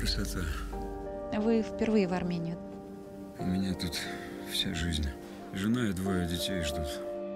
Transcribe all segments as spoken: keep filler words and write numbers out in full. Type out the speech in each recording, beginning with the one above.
красота. Вы впервые в Армению? У меня тут вся жизнь. Жена и двое детей ждут.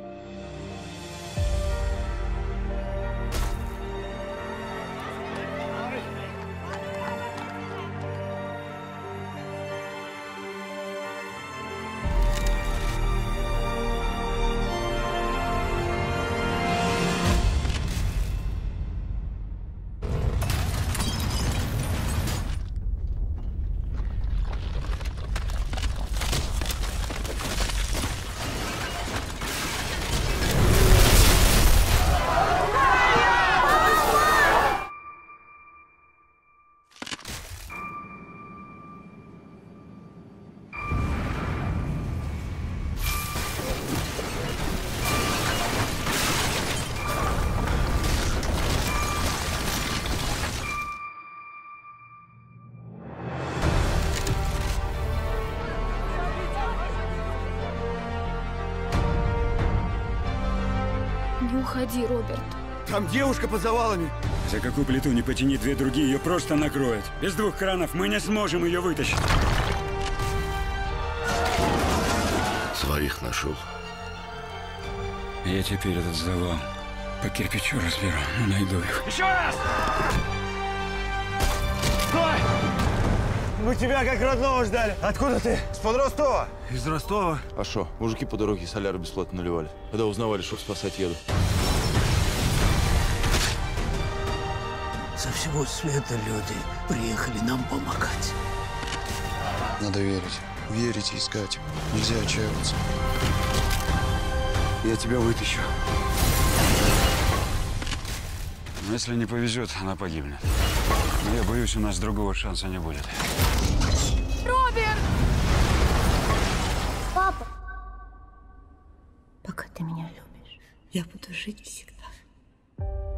Не уходи, Роберт. Там девушка под завалами. За какую плиту не потяни, две другие ее просто накроют. Без двух кранов мы не сможем ее вытащить. Своих нашел. Я теперь этот завал по кирпичу разберу, но найду их. Еще раз! Стой! Мы тебя как родного ждали. Откуда ты? Из-под Ростова. Из Ростова? А шо, мужики по дороге соляру бесплатно наливали. Когда узнавали, что спасать еду. Со всего света люди приехали нам помогать. Надо верить. Верить и искать. Нельзя отчаиваться. Я тебя вытащу. Но если не повезет, она погибнет. Но я боюсь, у нас другого шанса не будет. Роберт! Папа! Пока ты меня любишь, я буду жить всегда.